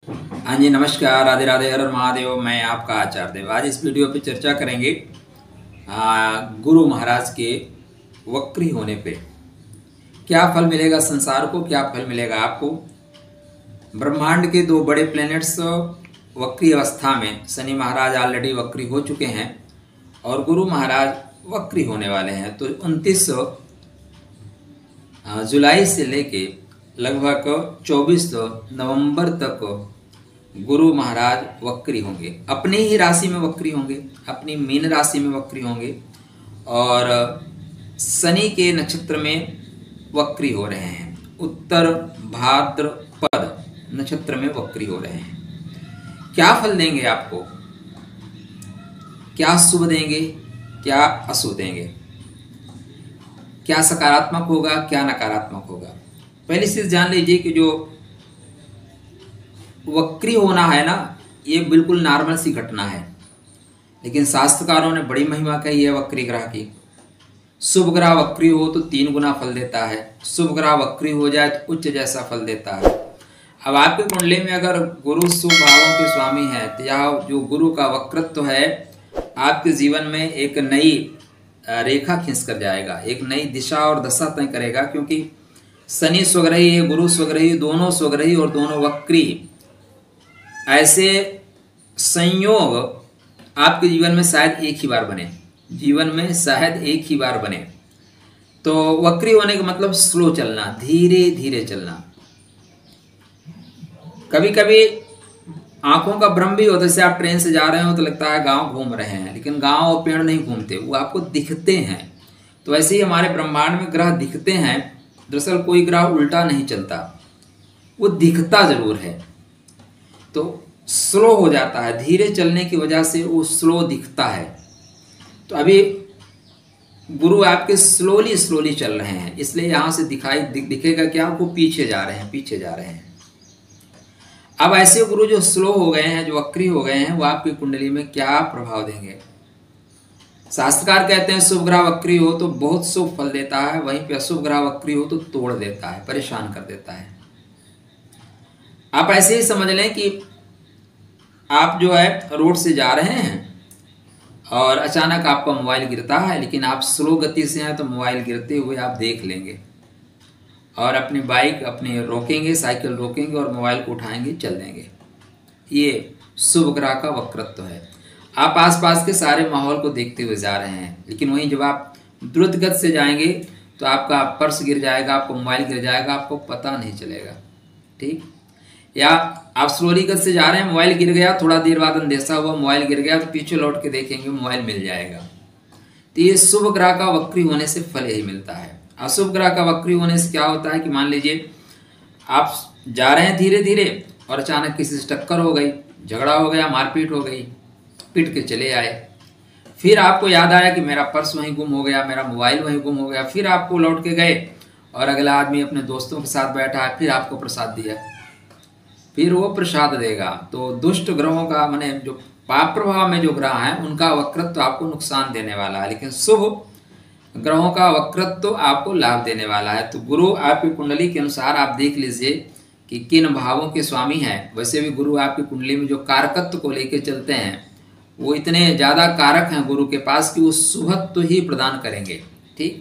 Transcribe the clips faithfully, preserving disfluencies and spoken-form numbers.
हाँ जी, नमस्कार, राधे राधे, हर हर महादेव। मैं आपका आचार्य देव। आज इस वीडियो पे चर्चा करेंगे आ, गुरु महाराज के वक्री होने पे क्या फल मिलेगा संसार को, क्या फल मिलेगा आपको। ब्रह्मांड के दो बड़े प्लैनेट्स वक्री अवस्था में, शनि महाराज ऑलरेडी वक्री हो चुके हैं और गुरु महाराज वक्री होने वाले हैं। तो उनतीस जुलाई से लेके लगभग चौबीस नवंबर तक गुरु महाराज वक्री होंगे। अपनी ही राशि में वक्री होंगे, अपनी मीन राशि में वक्री होंगे और शनि के नक्षत्र में वक्री हो रहे हैं। उत्तर भाद्रपद नक्षत्र में वक्री हो रहे हैं। क्या फल देंगे आपको, क्या शुभ देंगे, क्या अशुभ देंगे, क्या सकारात्मक होगा, क्या नकारात्मक होगा। पहली चीज जान लीजिए कि जो वक्री होना है ना, ये बिल्कुल नॉर्मल सी घटना है, लेकिन शास्त्रकारों ने बड़ी महिमा कही है वक्री ग्रह की। शुभ ग्रह वक्री हो तो तीन गुना फल देता है, शुभ ग्रह वक्री हो जाए तो उच्च जैसा फल देता है। अब आपके कुंडली में अगर गुरु शुभ भावों के स्वामी है तो यह जो गुरु का वक्रत्व है आपके जीवन में एक नई रेखा खींच कर जाएगा, एक नई दिशा और दशा तय करेगा। क्योंकि शनि स्वग्रही है, गुरु स्वग्रही, दोनों स्वग्रही और दोनों वक्री, ऐसे संयोग आपके जीवन में शायद एक ही बार बने, जीवन में शायद एक ही बार बने। तो वक्री होने का मतलब स्लो चलना, धीरे धीरे चलना। कभी कभी आंखों का भ्रम भी होता है, जैसे आप ट्रेन से जा रहे हो तो लगता है गांव घूम रहे हैं, लेकिन गांव और पेड़ नहीं घूमते, वो आपको दिखते हैं। तो ऐसे ही हमारे ब्रह्मांड में ग्रह दिखते हैं। दरअसल कोई ग्रह उल्टा नहीं चलता, वो दिखता जरूर है, तो स्लो हो जाता है। धीरे चलने की वजह से वो स्लो दिखता है। तो अभी गुरु आपके स्लोली स्लोली चल रहे हैं, इसलिए यहां से दिखाई दिख, दिखेगा क्या, वो पीछे जा रहे हैं, पीछे जा रहे हैं। अब ऐसे गुरु जो स्लो हो गए हैं, जो वक्री हो गए हैं, वो आपकी कुंडली में क्या प्रभाव देंगे। शास्त्रकार कहते हैं शुभ ग्रह वक्री हो तो बहुत शुभ फल देता है, वहीं पे अशुभ ग्रह वक्री हो तो तोड़ देता है, परेशान कर देता है। आप ऐसे ही समझ लें कि आप जो है रोड से जा रहे हैं और अचानक आपका मोबाइल गिरता है, लेकिन आप स्लो गति से हैं तो मोबाइल गिरते हुए आप देख लेंगे और अपनी बाइक अपने रोकेंगे, साइकिल रोकेंगे और मोबाइल को उठाएंगे, चल देंगे। ये शुभ ग्रह का वक्रत्व है। आप आसपास के सारे माहौल को देखते हुए जा रहे हैं, लेकिन वहीं जब आप द्रुत गति से जाएंगे तो आपका पर्स गिर जाएगा, आपको मोबाइल गिर जाएगा, आपको पता नहीं चलेगा। ठीक, या आप स्लोली गति से जा रहे हैं, मोबाइल गिर गया, थोड़ा देर बाद अंदेशा हुआ मोबाइल गिर गया, तो पीछे लौट के देखेंगे मोबाइल मिल जाएगा। तो ये शुभ ग्रह का वक्री होने से फल यही मिलता है। अशुभ ग्रह का वक्री होने से क्या होता है कि मान लीजिए आप जा रहे हैं धीरे धीरे और अचानक किसी से टक्कर हो गई, झगड़ा हो गया, मारपीट हो गई, पीट के चले आए। फिर आपको याद आया कि मेरा पर्स वहीं गुम हो गया, मेरा मोबाइल वहीं गुम हो गया। फिर आपको लौट के गए और अगला आदमी अपने दोस्तों के साथ बैठा है, फिर आपको प्रसाद दिया, फिर वो प्रसाद देगा। तो दुष्ट ग्रहों का माने जो पाप प्रभाव में जो ग्रह हैं उनका वक्रत्व तो आपको नुकसान देने वाला है, लेकिन शुभ ग्रहों का वक्रत्व तो आपको लाभ देने वाला है। तो गुरु आपकी कुंडली के अनुसार आप देख लीजिए कि किन भावों के स्वामी हैं। वैसे भी गुरु आपकी कुंडली में जो कारकत्व को लेकर चलते हैं वो इतने ज़्यादा कारक हैं गुरु के पास कि वो शुभत्व ही प्रदान करेंगे। ठीक,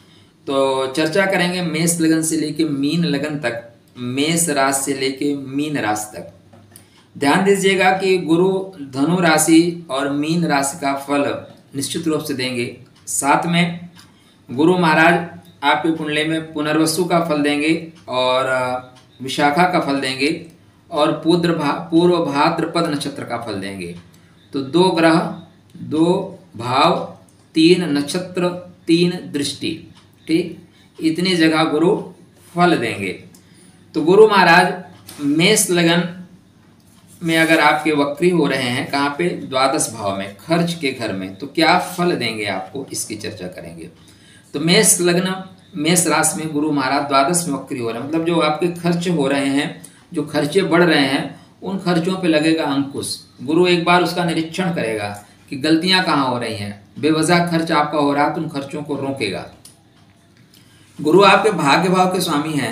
तो चर्चा करेंगे मेष लगन से लेके मीन लगन तक, मेष राशि से लेके मीन राशि तक। ध्यान दीजिएगा कि गुरु धनु राशि और मीन राशि का फल निश्चित रूप से देंगे। साथ में गुरु महाराज आपकी कुंडली में पुनर्वसु का फल देंगे और विशाखा का फल देंगे और पूर्व भा, पूर्व भाद्रपद नक्षत्र का फल देंगे। तो दो ग्रह, दो भाव, तीन नक्षत्र, तीन दृष्टि, ठीक, इतनी जगह गुरु फल देंगे। तो गुरु महाराज मेष लगन में अगर आपके वक्री हो रहे हैं, कहाँ पे, द्वादश भाव में, खर्च के घर में, तो क्या फल देंगे आपको, इसकी चर्चा करेंगे। तो मेष लग्न, मेष राशि में गुरु महाराज द्वादश में वक्री हो रहे हैं, मतलब जो आपके खर्च हो रहे हैं, जो खर्चे बढ़ रहे हैं, उन खर्चों पे लगेगा अंकुश। गुरु एक बार उसका निरीक्षण करेगा कि गलतियां कहाँ हो रही हैं, बेवजह खर्च आपका हो रहा है तो उन खर्चों को रोकेगा। गुरु आपके भाग्य भाव के स्वामी हैं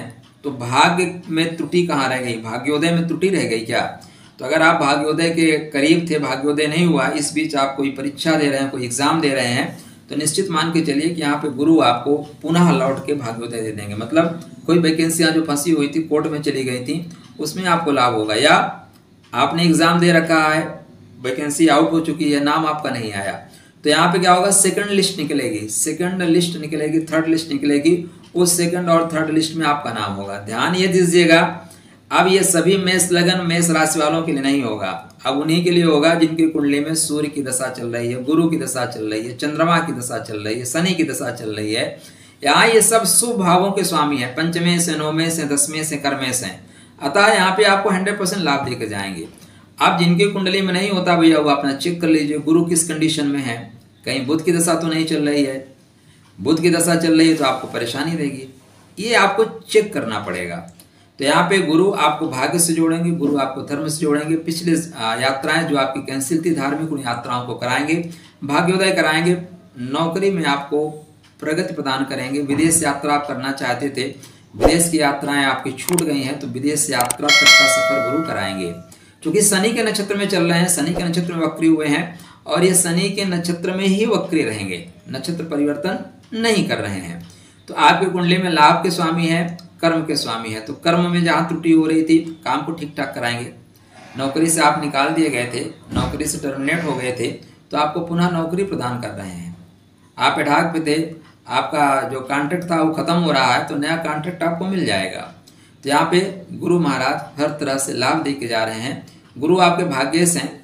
तो भाग्य में त्रुटि कहाँ रह गई, भाग्योदय में त्रुटि रह गई क्या? तो अगर आप भाग्योदय के करीब थे, भाग्योदय नहीं हुआ, इस बीच आप कोई परीक्षा दे रहे हैं, कोई एग्जाम दे रहे हैं, तो निश्चित मान के चलिए कि यहाँ पे गुरु आपको पुनः लौट के भाग्योदय दे देंगे। मतलब कोई वैकेंसियाँ जो फंसी हुई थी, कोर्ट में चली गई थी, उसमें आपको लाभ होगा। या आपने एग्जाम दे रखा है, वैकेंसी आउट हो चुकी है, नाम आपका नहीं आया, तो यहाँ पे क्या होगा, सेकंड लिस्ट निकलेगी, सेकंड लिस्ट निकलेगी, थर्ड लिस्ट निकलेगी, उस सेकंड और थर्ड लिस्ट में आपका नाम होगा। ध्यान ये दीजिएगा, अब ये सभी मेष लगन मेष राशि वालों के लिए नहीं होगा, अब उन्हीं के लिए होगा जिनकी कुंडली में सूर्य की दशा चल रही है, गुरु की दशा चल रही है, चंद्रमा की दशा चल रही है, शनि की दशा चल रही है। यहाँ ये सब शुभ भावों के स्वामी है, पंचमे से, नौवें से, दसवें से, कर्मे से, अतः यहाँ पे आपको हंड्रेड परसेंट लाभ देकर जाएंगे। अब जिनकी कुंडली में नहीं होता भैया, वो अपना चेक कर लीजिए गुरु किस कंडीशन में है, कहीं बुध की दशा तो नहीं चल रही है। बुध की दशा चल रही है तो आपको परेशानी देगी, ये आपको चेक करना पड़ेगा। तो यहाँ पे गुरु आपको भाग्य से जोड़ेंगे, गुरु आपको धर्म से जोड़ेंगे, पिछले यात्राएं जो आपकी कैंसिल थी धार्मिक, उन यात्राओं को कराएंगे, भाग्योदय कराएंगे, नौकरी में आपको प्रगति प्रदान करेंगे। विदेश यात्रा आप करना चाहते थे, विदेश की यात्राएं आपकी छूट गई हैं, तो विदेश यात्रा तक का सफर गुरु कराएंगे। क्योंकि शनि के नक्षत्र में चल रहे हैं, शनि के नक्षत्र में वक्री हुए हैं, और ये शनि के नक्षत्र में ही वक्री रहेंगे, नक्षत्र परिवर्तन नहीं कर रहे हैं। तो आपकी कुंडली में लाभ के स्वामी है, कर्म के स्वामी है, तो कर्म में जहाँ त्रुटि हो रही थी, काम को ठीक ठाक कराएंगे। नौकरी से आप निकाल दिए गए थे, नौकरी से टर्मिनेट हो गए थे, तो आपको पुनः नौकरी प्रदान कर रहे हैं। आप एठाक पे थे, आपका जो कॉन्ट्रैक्ट था वो खत्म हो रहा है, तो नया कॉन्ट्रैक्ट आपको मिल जाएगा। तो यहाँ पे गुरु महाराज हर तरह से लाभ दे के जा रहे हैं। गुरु आपके भाग्येश हैं,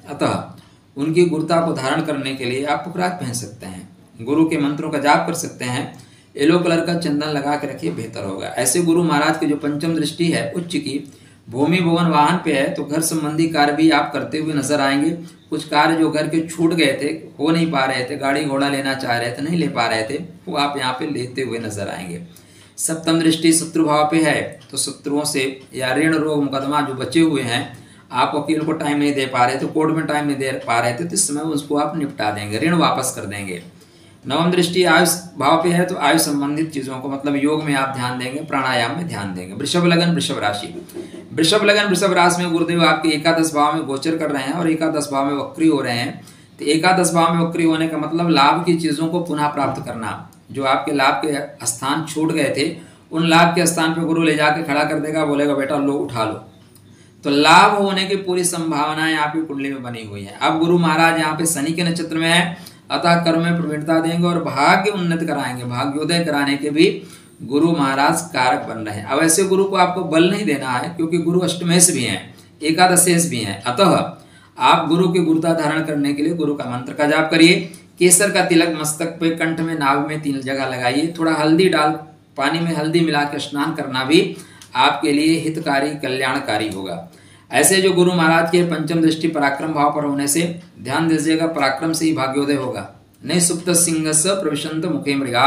अतः उनकी गुरुता को धारण करने के लिए आप पुखराज पहन सकते हैं, गुरु के मंत्रों का जाप कर सकते हैं, येलो कलर का चंदन लगा के रखिए, बेहतर होगा। ऐसे गुरु महाराज की जो पंचम दृष्टि है उच्च की, भूमि भवन वाहन पे है, तो घर संबंधी कार्य भी आप करते हुए नजर आएंगे। कुछ कार्य जो घर के छूट गए थे, हो नहीं पा रहे थे, गाड़ी घोड़ा लेना चाह रहे थे, नहीं ले पा रहे थे, वो आप यहाँ पे लेते हुए नजर आएंगे। सप्तम दृष्टि शत्रु भाव पे है, तो शत्रुओं से या ऋण रोग मुकदमा जो बचे हुए हैं, आप वकील को टाइम नहीं दे पा रहे थे, कोर्ट में टाइम नहीं दे पा रहे थे, तो इस समय उसको आप निपटा देंगे, ऋण वापस कर देंगे। नवम दृष्टि आयुष भाव पे है, तो आयुष संबंधित चीजों को, मतलब योग में आप ध्यान देंगे, प्राणायाम में ध्यान देंगे। वृषभ लगन वृषभ राशि, वृषभ लगन वृषभ राशि में गुरुदेव आपके एकादश भाव में गोचर कर रहे हैं और एकादश भाव में वक्री हो रहे हैं। तो एकादश भाव में वक्री होने का मतलब लाभ की चीजों को पुनः प्राप्त करना, जो आपके लाभ के स्थान छूट गए थे, उन लाभ के स्थान पे गुरु ले जाके खड़ा कर देगा, बोलेगा बेटा लो उठा लो। तो लाभ होने की पूरी संभावनाएं आपकी कुंडली में बनी हुई है। अब गुरु महाराज यहाँ पे शनि के नक्षत्र में है, अतः कर्म में प्रवीणता देंगे और भाग्य उन्नत कराएंगे, भाग्योदय कराने के भी गुरु महाराज कारक बन रहे हैं। अब ऐसे गुरु को आपको बल नहीं देना है, क्योंकि गुरु अष्टमेश भी हैं, एकादशेश भी हैं, अतः आप गुरु की गुरुता धारण करने के लिए गुरु का मंत्र का जाप करिए। केसर का तिलक मस्तक पे, कंठ में, नाभ में तीन जगह लगाइए। थोड़ा हल्दी डाल, पानी में हल्दी मिला के स्नान करना भी आपके लिए हितकारी कल्याणकारी होगा। ऐसे जो गुरु महाराज के पंचम दृष्टि पराक्रम भाव पर होने से ध्यान दीजिएगा, पराक्रम से ही भाग्योदय होगा। नहीं सुप्त सिंह स प्रविशंत मुखे मृगा,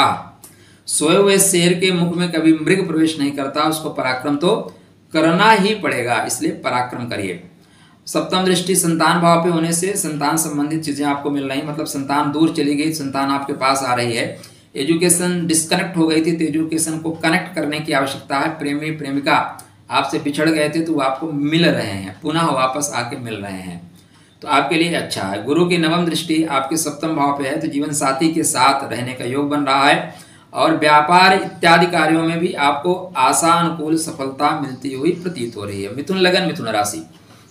सोए हुए शेर के मुख में कभी मृग प्रवेश नहीं करता, उसको पराक्रम तो करना ही पड़ेगा, इसलिए पराक्रम करिए। सप्तम दृष्टि संतान भाव पे होने से संतान संबंधित चीजें आपको मिल रही, मतलब संतान दूर चली गई, संतान आपके पास आ रही है। एजुकेशन डिस्कनेक्ट हो गई थी, तो एजुकेशन को कनेक्ट करने की आवश्यकता है। प्रेमी प्रेमिका आपसे पिछड़ गए थे, तो वो आपको मिल रहे हैं, पुनः वापस आके मिल रहे हैं, तो आपके लिए अच्छा है। गुरु की नवम दृष्टि आपके सप्तम भाव पे है, तो जीवन साथी के साथ रहने का योग बन रहा है, और व्यापार इत्यादि कार्यों में भी आपको आशानुकूल सफलता मिलती हुई प्रतीत हो रही है। मिथुन लगन मिथुन राशि,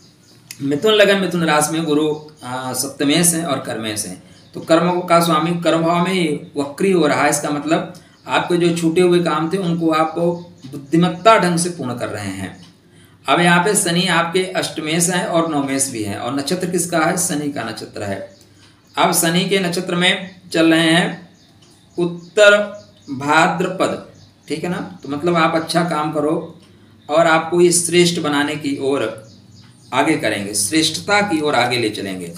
मिथुन लगन मिथुन राशि में गुरु सप्तमेश है और कर्मेश है, तो कर्म का स्वामी कर्म भाव में वक्री हो रहा है। इसका मतलब आपके जो छूटे हुए काम थे उनको आप बुद्धिमत्ता ढंग से पूर्ण कर रहे हैं। अब यहाँ पे शनि आपके अष्टमेश है और नवमेश भी है, और नक्षत्र किसका है, शनि का नक्षत्र है। अब शनि के नक्षत्र में चल रहे हैं उत्तर भाद्रपद, ठीक है ना, तो मतलब आप अच्छा काम करो और आपको ये श्रेष्ठ बनाने की ओर आगे करेंगे, श्रेष्ठता की ओर आगे ले चलेंगे।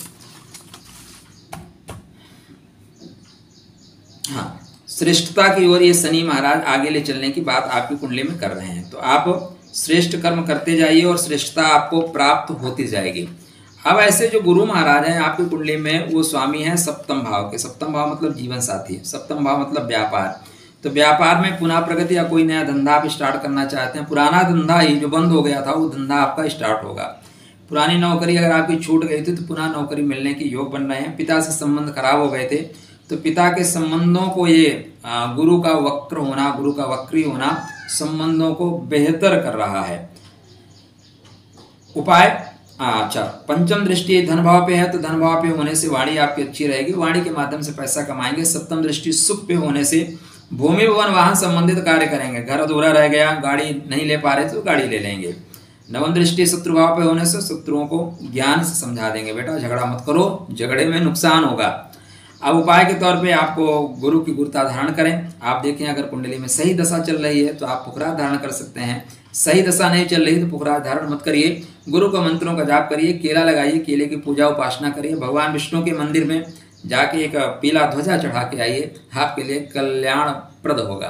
हाँ, श्रेष्ठता की ओर ये शनि महाराज आगे ले चलने की बात आपकी कुंडली में कर रहे हैं, तो आप श्रेष्ठ कर्म करते जाइए और श्रेष्ठता आपको प्राप्त होती जाएगी। अब ऐसे जो गुरु महाराज हैं आपकी कुंडली में, वो स्वामी हैं सप्तम भाव के। सप्तम भाव मतलब जीवन साथी, सप्तम भाव मतलब व्यापार। तो व्यापार में पुनः प्रगति या कोई नया धंधा आप स्टार्ट करना चाहते हैं, पुराना धंधा ही जो बंद हो गया था वो धंधा आपका स्टार्ट होगा। पुरानी नौकरी अगर आपकी छूट गई थी तो पुनः नौकरी मिलने के योग बन रहे हैं। पिता से संबंध खराब हो गए थे तो पिता के संबंधों को ये गुरु का वक्र होना, गुरु का वक्री होना संबंधों को बेहतर कर रहा है। उपाय, अच्छा, पंचम दृष्टि धन भाव पे है तो धन भाव पे होने से वाणी आपकी अच्छी रहेगी, वाणी के माध्यम से पैसा कमाएंगे। सप्तम दृष्टि सुख पे होने से भूमि भवन वाहन संबंधित कार्य करेंगे। घर अधूरा रह गया, गाड़ी नहीं ले पा रहे तो गाड़ी ले लेंगे। नवम दृष्टि शत्रु भाव पे होने से शत्रुओं को ज्ञान से समझा देंगे, बेटा झगड़ा मत करो, झगड़े में नुकसान होगा। अब उपाय के तौर पे आपको गुरु की गुरुता धारण करें। आप देखें अगर कुंडली में सही दशा चल रही है तो आप पुखराज धारण कर सकते हैं, सही दशा नहीं चल रही तो पुखराज धारण मत करिए। गुरु का मंत्रों का जाप करिए, केला लगाइए, केले की पूजा उपासना करिए, भगवान विष्णु के मंदिर में जाके एक पीला ध्वजा चढ़ा के आइए, आपके लिए कल्याणप्रद होगा।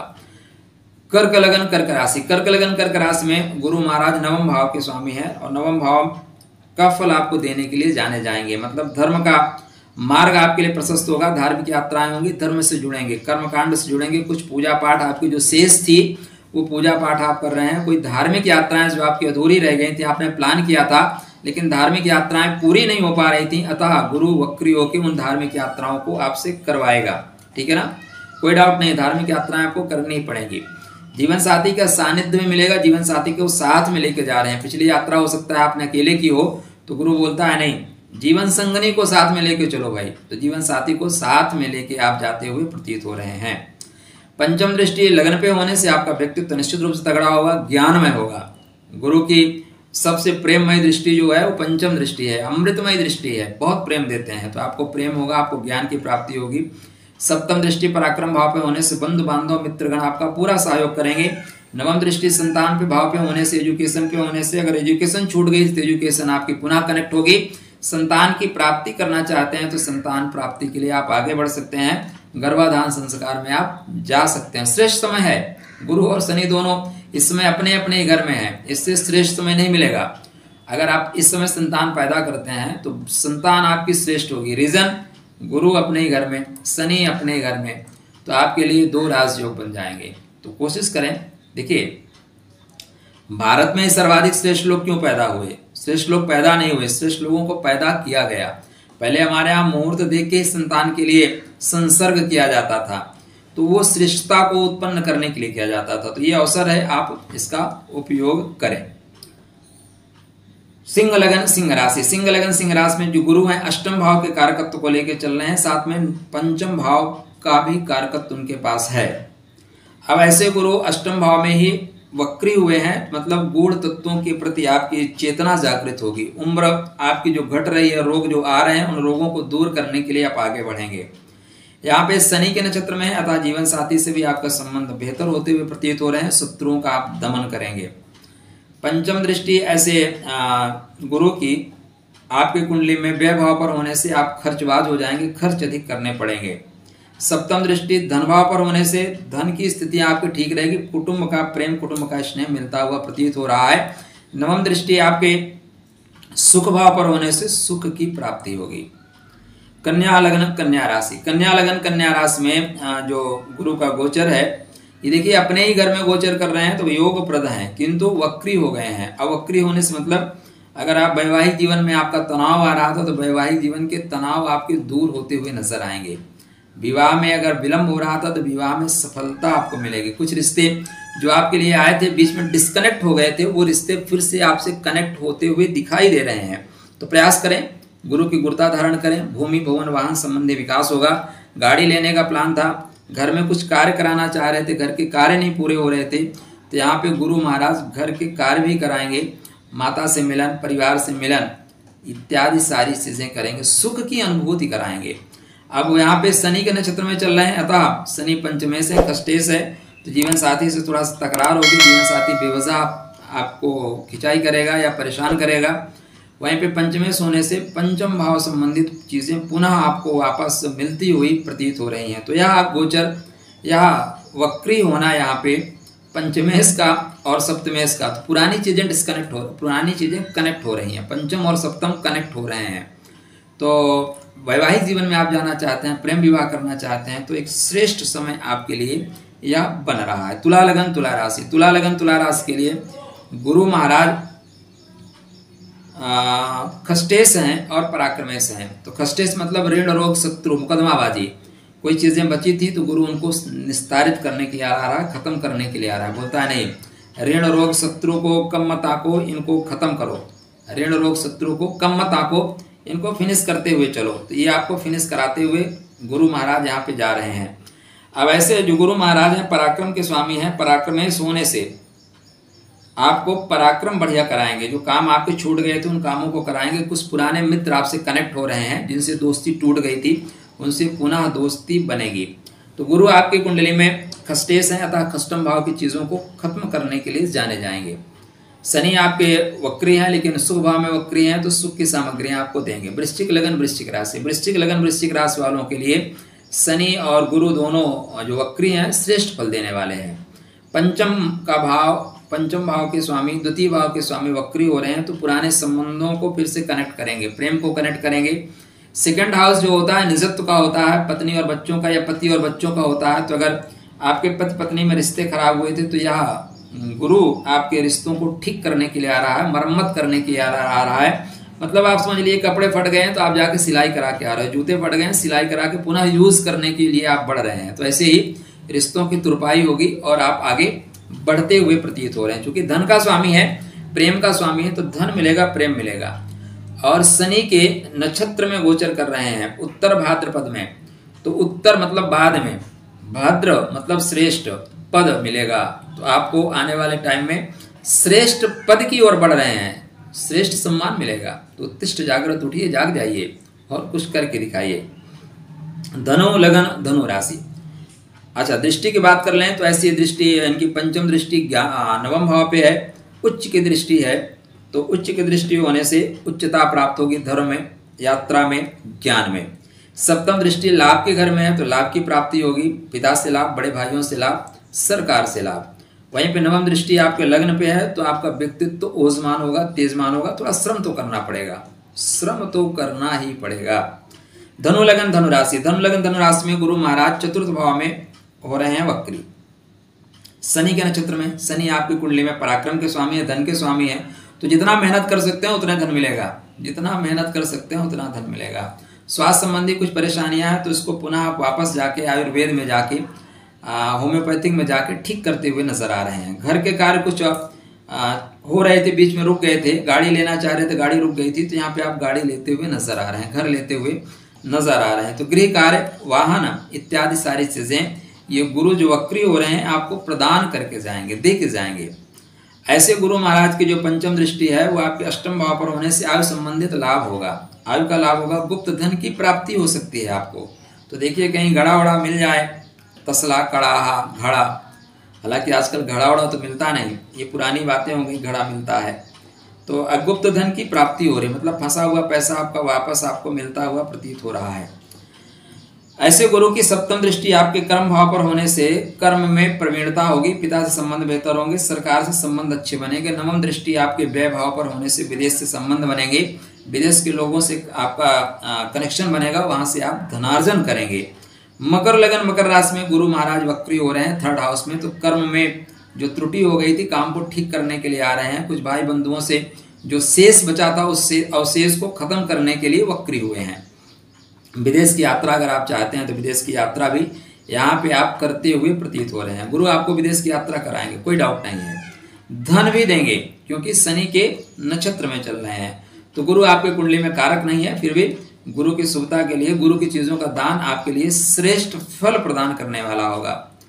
कर्क लगन कर्क राशि, कर्क लगन कर्क राशि में गुरु महाराज नवम भाव के स्वामी है और नवम भाव का फल आपको देने के लिए जाने जाएंगे। मतलब धर्म का मार्ग आपके लिए प्रशस्त होगा, धार्मिक यात्राएं होंगी, धर्म से जुड़ेंगे, कर्मकांड से जुड़ेंगे। कुछ पूजा पाठ आपकी जो शेष थी वो पूजा पाठ आप कर रहे हैं। कोई धार्मिक यात्राएं जो आपकी अधूरी रह गई थी, आपने प्लान किया था लेकिन धार्मिक यात्राएं पूरी नहीं हो पा रही थी, अतः गुरु वक्री होकर उन धार्मिक यात्राओं को आपसे करवाएगा। ठीक है ना, कोई डाउट नहीं, धार्मिक यात्राएं आपको करनी पड़ेंगी। जीवन साथी का सानिध्य में मिलेगा, जीवन साथी को साथ में लेके जा रहे हैं। पिछली यात्रा हो सकता है आपने अकेले की हो तो गुरु बोलता है नहीं, जीवन संगनी को साथ में लेके चलो भाई, तो जीवन साथी को साथ में लेके आप जाते हुए प्रतीत हो रहे हैं। पंचम दृष्टि लगन पे होने से आपका व्यक्तित्व निश्चित रूप से तगड़ा होगा, ज्ञानमय होगा। गुरु की सबसे प्रेममय दृष्टि जो है वो पंचम दृष्टि है, अमृतमय दृष्टि है, बहुत प्रेम देते हैं, तो आपको प्रेम होगा, आपको ज्ञान की प्राप्ति होगी। सप्तम दृष्टि पराक्रम भाव पे होने से बंधु बांधव मित्रगण आपका पूरा सहयोग करेंगे। नवम दृष्टि संतान पे भाव पे होने से, एजुकेशन पे होने से, अगर एजुकेशन छूट गई तो एजुकेशन आपकी पुनः कनेक्ट होगी। संतान की प्राप्ति करना चाहते हैं तो संतान प्राप्ति के लिए आप आगे बढ़ सकते हैं, गर्भाधान संस्कार में आप जा सकते हैं। श्रेष्ठ समय है, गुरु और शनि दोनों इस समय अपने अपने घर में है, इससे श्रेष्ठ समय नहीं मिलेगा। अगर आप इस समय संतान पैदा करते हैं तो संतान आपकी श्रेष्ठ होगी। रीजन, गुरु अपने ही घर में, शनि अपने घर में, तो आपके लिए दो राजयोग बन जाएंगे। तो कोशिश करें। देखिए, भारत में सर्वाधिक श्रेष्ठ लोग क्यों पैदा हुए? श्रेष्ठ लोग पैदा नहीं हुए, श्रेष्ठ लोगों को पैदा किया गया। पहले हमारे यहाँ मुहूर्त देख के संतान के लिए संसर्ग किया जाता था, तो वो श्रेष्ठता को उत्पन्न करने के लिए किया जाता था। तो ये अवसर है, आप इसका उपयोग करें। सिंह लगन सिंह राशि, सिंह लगन सिंह राशि में जो गुरु हैं अष्टम भाव के कारकत्व को लेकर चल रहे हैं, साथ में पंचम भाव का भी कारकत्व उनके पास है। अब ऐसे गुरु अष्टम भाव में ही वक्री हुए हैं, मतलब गूढ़ तत्वों के प्रति आपकी चेतना जागृत होगी। उम्र आपकी जो घट रही है, रोग जो आ रहे हैं, उन रोगों को दूर करने के लिए आप आगे बढ़ेंगे। यहाँ पे शनि के नक्षत्र में है, अतः जीवन साथी से भी आपका संबंध बेहतर होते हुए प्रतीत हो रहे हैं। शत्रुओं का आप दमन करेंगे। पंचम दृष्टि ऐसे गुरु की आपके कुंडली में व्यय भाव पर होने से आप खर्चबाज हो जाएंगे, खर्च अधिक करने पड़ेंगे। सप्तम दृष्टि धन भाव पर होने से धन की स्थिति आपकी ठीक रहेगी, कुटुंब का प्रेम, कुटुंब का स्नेह मिलता हुआ प्रतीत हो रहा है। नवम दृष्टि आपके सुख भाव पर होने से सुख की प्राप्ति होगी। कन्या लगन कन्या राशि, कन्या लगन कन्या राशि में जो गुरु का गोचर है, ये देखिए अपने ही घर में गोचर कर रहे हैं तो योग प्रद हैं, किंतु वक्री हो गए हैं। अब वक्री होने से मतलब अगर आप वैवाहिक जीवन में आपका तनाव आ रहा था तो वैवाहिक जीवन के तनाव आपके दूर होते हुए नजर आएंगे। विवाह में अगर विलंब हो रहा था तो विवाह में सफलता आपको मिलेगी। कुछ रिश्ते जो आपके लिए आए थे बीच में डिस्कनेक्ट हो गए थे, वो रिश्ते फिर से आपसे कनेक्ट होते हुए दिखाई दे रहे हैं। तो प्रयास करें, गुरु की गुरुता धारण करें, भूमि भवन वाहन संबंधी विकास होगा। गाड़ी लेने का प्लान था, घर में कुछ कार्य कराना चाह रहे थे, घर के कार्य नहीं पूरे हो रहे थे, तो यहाँ पे गुरु महाराज घर के कार्य भी कराएंगे। माता से मिलन, परिवार से मिलन इत्यादि सारी चीजें करेंगे, सुख की अनुभूति कराएंगे। अब यहाँ पे शनि के नक्षत्र में चल रहे हैं, अतः शनि पंचमे से कष्टेश है, तो जीवन साथी से थोड़ा सा तकरार होगी। जीवन साथी बेवजह आपको खिंचाई करेगा या परेशान करेगा। वहीं पे पंचमे सोने से पंचम भाव संबंधित चीजें पुनः आपको वापस मिलती हुई प्रतीत हो रही हैं। तो यह गोचर, यह वक्री होना यहाँ पे पंचमेश का और सप्तमेश का, तो पुरानी चीजें डिस्कनेक्ट हो पुरानी चीजें कनेक्ट हो रही हैं, पंचम और सप्तम कनेक्ट हो रहे हैं। तो वैवाहिक जीवन में आप जाना चाहते हैं, प्रेम विवाह करना चाहते हैं, तो एक श्रेष्ठ समय आपके लिए यह बन रहा है। तुला लगन तुला राशि, तुला लगन तुला राशि के लिए गुरु महाराज खष्टेश हैं और पराक्रमेश हैं। तो खष्टेश मतलब ऋण रोग शत्रु मुकदमाबाजी, कोई चीजें बची थी तो गुरु उनको निस्तारित करने के लिए आ रहा है, खत्म करने के लिए आ रहा है। बोलता है नहीं ऋण रोग शत्रु को कम मत आको, इनको खत्म करो, ऋण रोग शत्रु को कम मत आको, इनको फिनिश करते हुए चलो। तो ये आपको फिनिश कराते हुए गुरु महाराज यहाँ पे जा रहे हैं। अब ऐसे जो गुरु महाराज हैं पराक्रम के स्वामी हैं, पराक्रमेश होने से आपको पराक्रम बढ़िया कराएंगे। जो काम आपके छूट गए थे उन कामों को कराएंगे। कुछ पुराने मित्र आपसे कनेक्ट हो रहे हैं, जिनसे दोस्ती टूट गई थी उनसे पुनः दोस्ती बनेगी। तो गुरु आपकी कुंडली में खष्टेश हैं, अतः खष्टम भाव की चीज़ों को खत्म करने के लिए जाने जाएंगे। शनि आपके वक्री हैं, लेकिन शुभ भाव में वक्री हैं तो सुख की सामग्रियां आपको देंगे। वृश्चिक लगन वृश्चिक राशि, वृश्चिक लगन वृश्चिक राशि वालों के लिए शनि और गुरु दोनों जो वक्री हैं श्रेष्ठ फल देने वाले हैं। पंचम का भाव, पंचम भाव के स्वामी, द्वितीय भाव के स्वामी वक्री हो रहे हैं तो पुराने संबंधों को फिर से कनेक्ट करेंगे, प्रेम को कनेक्ट करेंगे। सेकंड हाउस जो होता है निजत्व का होता है, पत्नी और बच्चों का या पति और बच्चों का होता है। तो अगर आपके पति पत्नी में रिश्ते खराब हुए थे तो यह गुरु आपके रिश्तों को ठीक करने के लिए आ रहा है, मरम्मत करने के लिए आ रहा है। मतलब आप समझ लिए कपड़े फट गए हैं तो आप जाके सिलाई करा के आ रहे हो, जूते फट गए हैं सिलाई करा के पुनः यूज करने के लिए आप बढ़ रहे हैं। तो ऐसे ही रिश्तों की तुरपाई होगी और आप आगे बढ़ते हुए प्रतीत हो रहे हैं। क्योंकि धन का स्वामी है, प्रेम का स्वामी है, तो धन मिलेगा, प्रेम मिलेगा। और शनि के नक्षत्र में गोचर कर रहे हैं उत्तर भाद्रपद में, तो उत्तर मतलब बाद में, भाद्र मतलब श्रेष्ठ पद मिलेगा। तो आपको आने वाले टाइम में श्रेष्ठ पद की ओर बढ़ रहे हैं, श्रेष्ठ सम्मान मिलेगा। तो उत्तिष्ठ जागृत उठिए, जाग जाइए और कुछ करके दिखाइए। धनु लगन धनु राशि। अच्छा, दृष्टि की बात कर लें तो ऐसी दृष्टि इनकी पंचम दृष्टि नवम भाव पे है, उच्च की दृष्टि है। तो उच्च की दृष्टि होने से उच्चता प्राप्त होगी धर्म में, यात्रा में, ज्ञान में। सप्तम दृष्टि लाभ के घर में है तो लाभ की प्राप्ति होगी, पिता से लाभ, बड़े भाइयों से लाभ, सरकार से लाभ। वहीं पे नवम दृष्टि आपके लग्न पे है तो आपका व्यक्तित्व तो ओजमान होगा, तेजमान होगा। थोड़ा श्रम तो करना पड़ेगा, श्रम तो करना ही पड़ेगा। धनु लगन धनु राशि, धनु लगन धनु राशि में गुरु महाराज चतुर्थ भाव में हो रहे हैं वक्री, शनि के नक्षत्र में। शनि आपकी कुंडली में पराक्रम के स्वामी है, धन के स्वामी है। तो जितना मेहनत कर सकते हैं उतना धन मिलेगा, जितना मेहनत कर सकते हैं उतना धन मिलेगा। स्वास्थ्य संबंधी कुछ परेशानियां हैं तो इसको पुनः आप वापस जाके आयुर्वेद में जाके, होम्योपैथिक में जाके ठीक करते हुए नजर आ रहे हैं। घर के कार्य कुछ आ, हो रहे थे, बीच में रुक गए थे, गाड़ी लेना चाह रहे थे, गाड़ी रुक गई थी, तो यहाँ पे आप गाड़ी लेते हुए नजर आ रहे हैं, घर लेते हुए नजर आ रहे हैं। तो गृह कार्य, वाहन इत्यादि सारी चीजें ये गुरु जो वक्री हो रहे हैं आपको प्रदान करके जाएंगे, दे के जाएंगे। ऐसे गुरु महाराज की जो पंचम दृष्टि है वो आपके अष्टम भाव पर होने से आयु संबंधित लाभ होगा, आयु का लाभ होगा, गुप्त धन की प्राप्ति हो सकती है आपको। तो देखिए कहीं घड़ा वड़ा मिल जाए, तसला, कड़ाहा, घड़ा। हालांकि आजकल घड़ा वड़ा तो मिलता नहीं, ये पुरानी बातें हो गई, घड़ा मिलता है। तो गुप्त धन की प्राप्ति हो रही, मतलब फंसा हुआ पैसा आपका वापस आपको मिलता हुआ प्रतीत हो रहा है। ऐसे गुरु की सप्तम दृष्टि आपके कर्म भाव पर होने से कर्म में प्रवीणता होगी, पिता से संबंध बेहतर होंगे, सरकार से संबंध अच्छे बनेंगे। नवम दृष्टि आपके व्यय भाव पर होने से विदेश से संबंध बनेंगे, विदेश के लोगों से आपका कनेक्शन बनेगा, वहां से आप धनार्जन करेंगे। मकर लगन मकर राशि में गुरु महाराज वक्री हो रहे हैं थर्ड हाउस में। तो कर्म में जो त्रुटि हो गई थी काम को ठीक करने के लिए आ रहे हैं। कुछ भाई बंधुओं से जो शेष बचा था उस अवशेष को खत्म करने के लिए वक्री हुए हैं। विदेश की यात्रा अगर आप चाहते हैं तो विदेश की यात्रा भी यहाँ पे आप करते हुए प्रतीत हो रहे हैं। गुरु आपको विदेश की यात्रा कराएंगे, कोई डाउट नहीं है। धन भी देंगे क्योंकि शनि के नक्षत्र में चल रहे हैं। तो गुरु आपके कुंडली में कारक नहीं है, फिर भी गुरु की शुभता के लिए गुरु की चीजों का दान आपके लिए श्रेष्ठ फल प्रदान करने वाला होगा।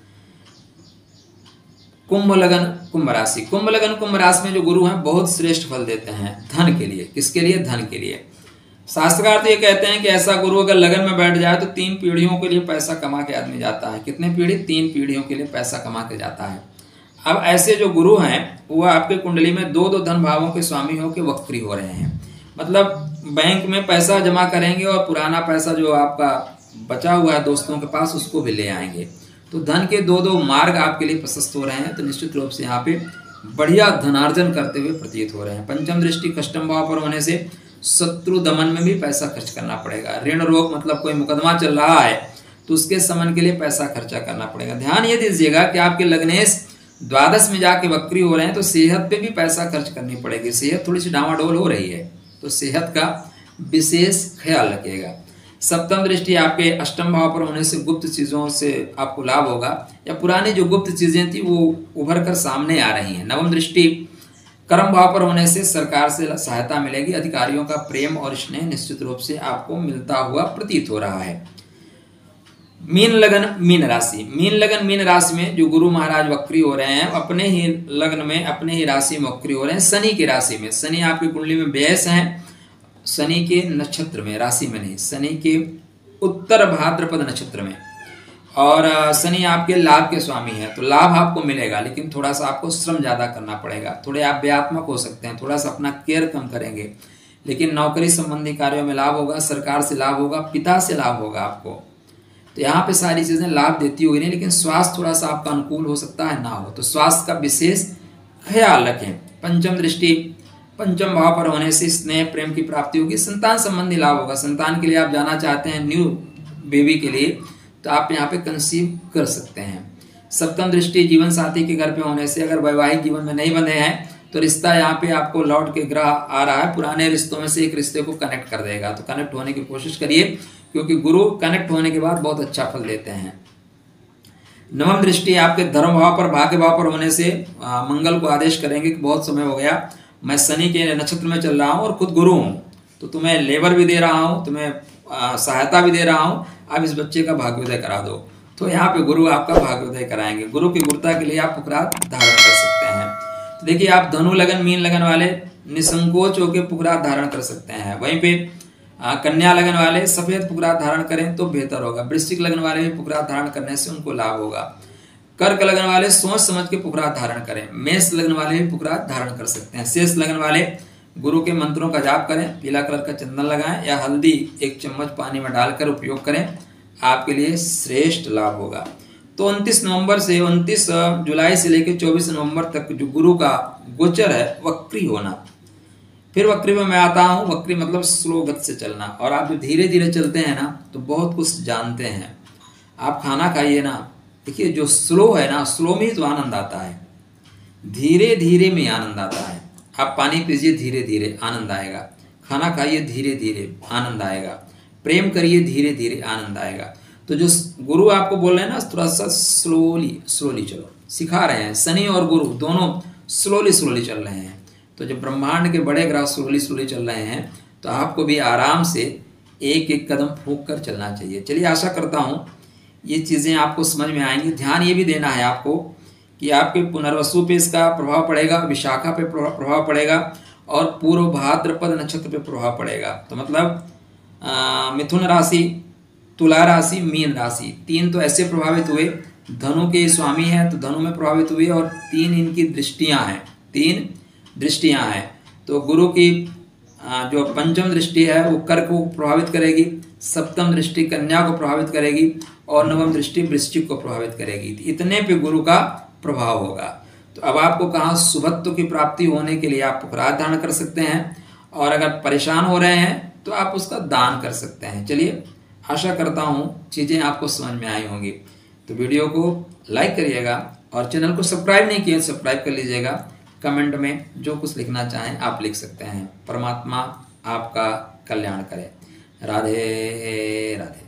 कुंभ लगन कुंभ राशि, कुंभ लगन कुंभ राशि में जो गुरु हैं बहुत श्रेष्ठ फल देते हैं धन के लिए। किसके लिए? धन के लिए। शास्त्रकार तो ये कहते हैं कि ऐसा गुरु अगर लगन में बैठ जाए तो तीन पीढ़ियों के लिए पैसा कमा के आदमी जाता है। कितने पीढ़ी? तीन पीढ़ियों के लिए पैसा कमा के जाता है। अब ऐसे जो गुरु हैं वो आपके कुंडली में दो दो धन भावों के स्वामी होकर वक्री हो रहे हैं। मतलब बैंक में पैसा जमा करेंगे और पुराना पैसा जो आपका बचा हुआ है दोस्तों के पास उसको भी ले आएंगे। तो धन के दो दो मार्ग आपके लिए प्रशस्त हो रहे हैं। तो निश्चित रूप से यहाँ पे बढ़िया धनार्जन करते हुए प्रतीत हो रहे हैं। पंचम दृष्टि कष्टम भाव पर होने से शत्रु दमन में भी पैसा खर्च करना पड़ेगा। ऋण रोग मतलब कोई मुकदमा चल रहा है तो उसके समन के लिए पैसा खर्चा करना पड़ेगा। ध्यान ये दीजिएगा कि आपके लग्नेश द्वादश में जाके वक्री हो रहे हैं तो सेहत पे भी पैसा खर्च करनी पड़ेगी। सेहत थोड़ी सी डामाडोल हो रही है तो सेहत का विशेष ख्याल रखिएगा। सप्तम दृष्टि आपके अष्टम भाव पर होने से गुप्त चीजों से आपको लाभ होगा, या पुरानी जो गुप्त चीजें थी वो उभर कर सामने आ रही हैं। नवम दृष्टि कर्म भाव पर होने से सरकार से सहायता मिलेगी। अधिकारियों का प्रेम और स्नेह निश्चित रूप से आपको मिलता हुआ प्रतीत हो रहा है। मीन लगन मीन राशि मीन लगन मीन राशि में जो गुरु महाराज वक्री हो रहे हैं, अपने ही लग्न में अपने ही राशि में वक्री हो रहे हैं। शनि की राशि में, शनि आपकी कुंडली में व्यस हैं, शनि के नक्षत्र में, राशि में नहीं, शनि के उत्तर भाद्रपद नक्षत्र में, और शनि आपके लाभ के स्वामी है। तो लाभ आपको मिलेगा, लेकिन थोड़ा सा आपको श्रम ज्यादा करना पड़ेगा। थोड़े आप व्यात्मक हो सकते हैं, थोड़ा सा अपना केयर कम करेंगे, लेकिन नौकरी संबंधी कार्यों में लाभ होगा, सरकार से लाभ होगा, पिता से लाभ होगा आपको। तो यहाँ पे सारी चीजें लाभ देती हुई नहीं, लेकिन स्वास्थ्य थोड़ा सा आपका अनुकूल हो सकता है, ना हो तो स्वास्थ्य का विशेष ख्याल रखें। पंचम दृष्टि पंचम भाव पर होने से स्नेह प्रेम की प्राप्ति होगी। संतान संबंधी लाभ होगा। संतान के लिए आप जाना चाहते हैं न्यू बेबी के लिए, तो आप यहाँ पे कंसीव कर सकते हैं। सप्तम दृष्टि जीवन साथी के घर पे होने से अगर वैवाहिक जीवन में नहीं बंधे हैं तो रिश्ता यहाँ पे आपको लौट के ग्रह आ रहा है, पुराने रिश्तों में से एक रिश्ते को कनेक्ट कर देगा। तो कनेक्ट होने की कोशिश करिए, क्योंकि गुरु कनेक्ट होने के बाद बहुत अच्छा फल देते हैं। नवम दृष्टि आपके धर्म भाव पर भाग्य भाव पर होने से आ, मंगल को आदेश करेंगे कि बहुत समय हो गया, मैं शनि के नक्षत्र में चल रहा हूँ और खुद गुरु हूँ, तो तुम्हें लेबर भी दे रहा हूँ, तुम्हें आ, सहायता भी दे रहा हूँ, अब इस बच्चे का भाग्योदय करा दो। तो यहाँ पे गुरु आपका भाग्योदय कराएंगे। गुरु की गुरुता के लिए आप पुखरात धारण कर सकते हैं। तो देखिए, आप धनु लगन मीन लगन वाले निसंकोच होकर पुखरात धारण कर सकते हैं। वहीं पे आ, कन्या लगन वाले सफेद पुखरात धारण करें तो बेहतर होगा। वृश्चिक लगन वाले भी पुखरात धारण करने से उनको लाभ होगा। कर्क लगन वाले सोच समझ के पुखरात धारण करें। मेष लगन वाले भी पुखरात धारण कर सकते हैं। शेष लगन वाले गुरु के मंत्रों का जाप करें, पीला कलर का चंदन लगाएं या हल्दी एक चम्मच पानी में डालकर उपयोग करें, आपके लिए श्रेष्ठ लाभ होगा। तो उनतीस नवंबर से उनतीस जुलाई से लेकर चौबीस नवंबर तक जो गुरु का गोचर है वक्री होना। फिर वक्री में मैं आता हूँ। वक्री मतलब स्लो गति से चलना, और आप जो धीरे धीरे चलते हैं ना तो बहुत कुछ जानते हैं। आप खाना खाइए ना, देखिए जो स्लो है ना, स्लो में ही तो आनंद आता है, धीरे धीरे में आनंद आता है। आप पानी पीजिए धीरे धीरे, आनंद आएगा। खाना खाइए धीरे धीरे, आनंद आएगा। प्रेम करिए धीरे धीरे, आनंद आएगा। तो जो गुरु आपको बोल रहे हैं ना, थोड़ा सा स्लोली स्लोली चलो, सिखा रहे हैं। शनि और गुरु दोनों स्लोली स्लोली चल रहे हैं। तो जब ब्रह्मांड के बड़े ग्रह स्लोली स्लोली चल रहे हैं तो आपको भी आराम से एक एक कदम फूंक कर चलना चाहिए। चलिए, आशा करता हूँ ये चीज़ें आपको समझ में आएंगी। ध्यान ये भी देना है आपको कि आपके पुनर्वसु पे इसका प्रभाव पड़ेगा, विशाखा पे प्रभाव पड़ेगा, और पूर्व भाद्रपद नक्षत्र पे प्रभाव पड़ेगा। तो मतलब आ, मिथुन राशि, तुला राशि, मीन राशि, तीन तो ऐसे प्रभावित हुए। धनु के स्वामी हैं तो धनु में प्रभावित हुए, और तीन इनकी दृष्टियां हैं, तीन दृष्टियां हैं। तो गुरु की जो पंचम दृष्टि है वो कर्क को प्रभावित करेगी, सप्तम दृष्टि कन्या को प्रभावित करेगी, और नवम दृष्टि वृश्चिक को प्रभावित करेगी। इतने पे गुरु का प्रभाव होगा। तो अब आपको कहाँ शुभत्व की प्राप्ति होने के लिए आप पुखरात धारण कर सकते हैं, और अगर परेशान हो रहे हैं तो आप उसका दान कर सकते हैं। चलिए, आशा करता हूँ चीज़ें आपको समझ में आई होंगी। तो वीडियो को लाइक करिएगा, और चैनल को सब्सक्राइब नहीं किया सब्सक्राइब कर लीजिएगा। कमेंट में जो कुछ लिखना चाहें आप लिख सकते हैं। परमात्मा आपका कल्याण करे। राधे राधे।